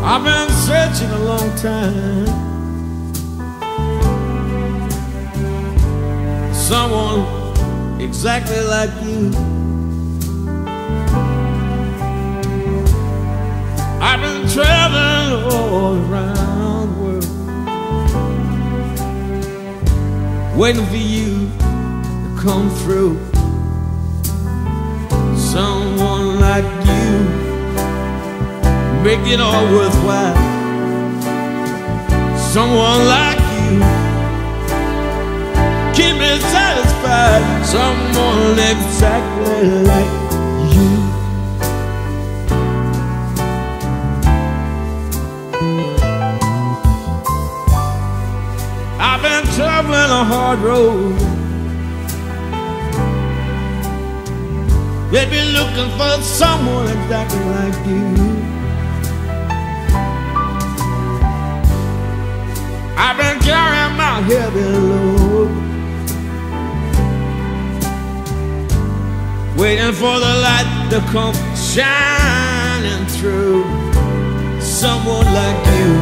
I've been searching a long time, someone exactly like you. I've been traveling all around the world, waiting for you to come through. Someone like you, make it all worthwhile. Someone like you, keep me satisfied. Someone exactly like you. I've been traveling a hard road, maybe looking for someone exactly like you. I've been carrying my heavy load, waiting for the light to come shining through. Someone like you,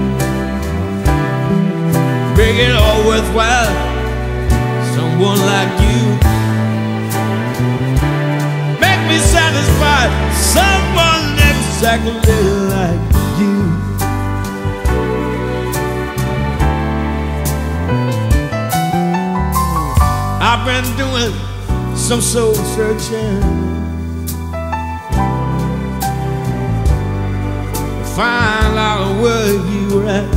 make it all worthwhile. Someone like you, make me satisfied. Someone exactly like you. I've been doing some soul searching to find out where you were at.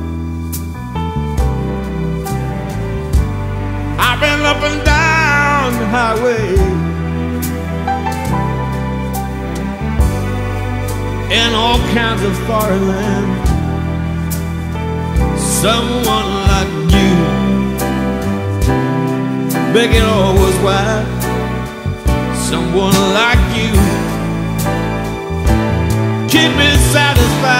I've been up and down the highway, in all kinds of foreign lands. Someone like you, make it all worthwhile. Someone like you, keep me satisfied.